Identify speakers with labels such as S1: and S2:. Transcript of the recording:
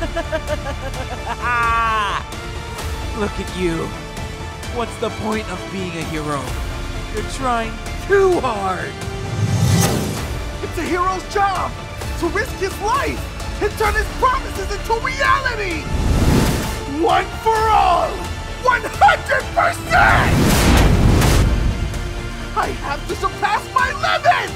S1: Look at you. What's the point of being a hero? You're trying too hard.
S2: It's a hero's job to risk his life and turn his promises into reality. One for all, 100%! I have to surpass my limit!